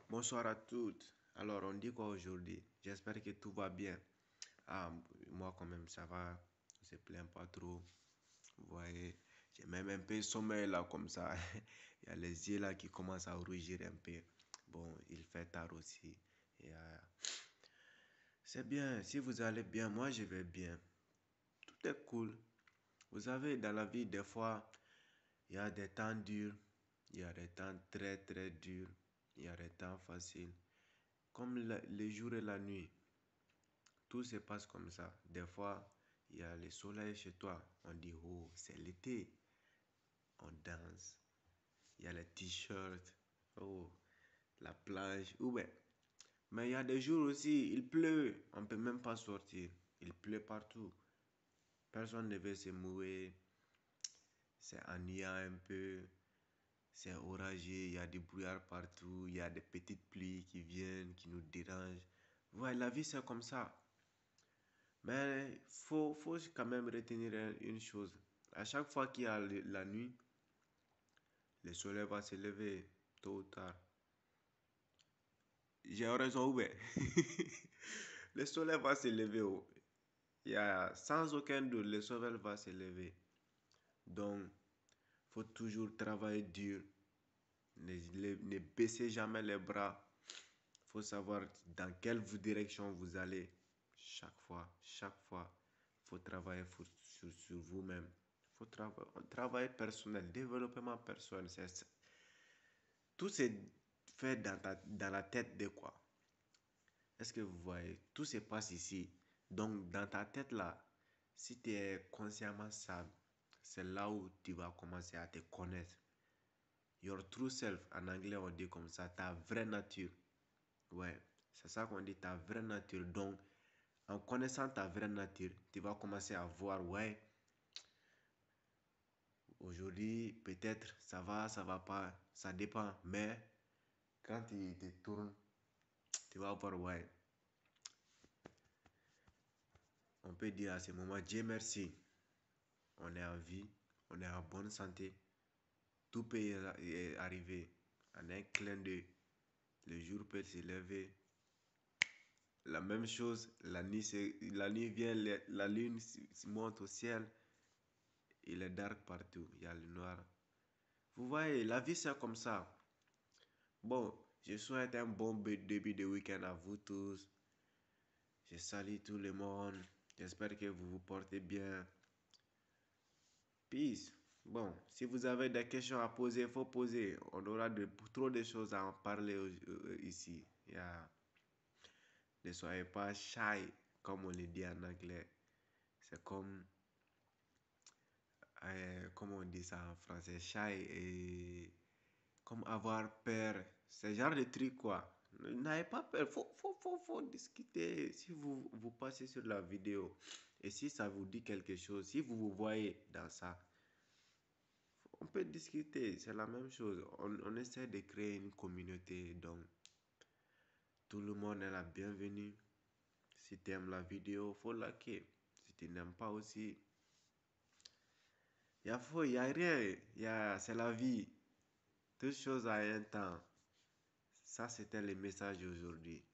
Bonsoir à toutes. Alors, on dit quoi aujourd'hui? J'espère que tout va bien. Ah, moi quand même, ça va. Je se plaint pas trop. Vous voyez, j'ai même un peu sommeil là comme ça. Il y a les yeux là qui commencent à rougir un peu. Bon, il fait tard aussi. Et, c'est bien. Si vous allez bien, moi je vais bien. Tout est cool. Vous savez, dans la vie, des fois, il y a des temps durs. Il y a des temps très très durs. Il y a des temps faciles. Comme les jours et la nuit. Tout se passe comme ça. Des fois, il y a le soleil chez toi. On dit, oh, c'est l'été. On danse. Il y a les t-shirts. Oh, la plage. Ouais. Mais il y a des jours aussi, il pleut. On ne peut même pas sortir. Il pleut partout. Personne ne veut se mouiller. C'est ennuyant un peu. C'est orageux. Il y a des brouillards partout. Il y a des petites pluies qui viennent, qui nous dérangent. Ouais, la vie, c'est comme ça. Mais faut quand même retenir une chose. À chaque fois qu'il y a la nuit, le soleil va se lever tôt ou tard. J'ai raison ou bien? Le soleil va se lever. Oh. Il y a, sans aucun doute, le soleil va se lever. Donc, faut toujours travailler dur. Ne baissez jamais les bras. Faut savoir dans quelle direction vous allez. Chaque fois, faut travailler sur vous-même. Faut travailler personnel, développement personnel. Tout se fait dans la tête de quoi? Est-ce que vous voyez? Tout se passe ici. Donc, dans ta tête là, si tu es consciemment stable, c'est là où tu vas commencer à te connaître. Your true self, en anglais on dit comme ça, ta vraie nature. Ouais, c'est ça qu'on dit, ta vraie nature. Donc, en connaissant ta vraie nature, tu vas commencer à voir, ouais, aujourd'hui, peut-être ça va pas, ça dépend. Mais quand tu te tournes, tu vas voir, ouais, on peut dire à ce moment, Dieu merci, on est en vie, on est en bonne santé, tout peut arriver en un clin d'œil. Le jour peut se lever. La même chose, la nuit vient, la lune monte au ciel, il est dark partout, il y a le noir. Vous voyez, la vie c'est comme ça. Bon, je souhaite un bon début de week-end à vous tous. Je salue tout le monde. J'espère que vous vous portez bien. Peace. Bon, si vous avez des questions à poser, il faut poser. On aura trop de choses à en parler ici. Ne soyez pas shy, comme on le dit en anglais. C'est comme on dit ça en français, shy et comme avoir peur. C'est genre de truc quoi. N'ayez pas peur, faut discuter. Si vous passez sur la vidéo et si ça vous dit quelque chose, si vous vous voyez dans ça, on peut discuter, c'est la même chose. On essaie de créer une communauté, donc tout le monde est la bienvenue. Si tu aimes la vidéo, faut liker. Si tu n'aimes pas aussi, il y a rien. C'est la vie. Toute chose a un temps. Ça, c'était le message d'aujourd'hui.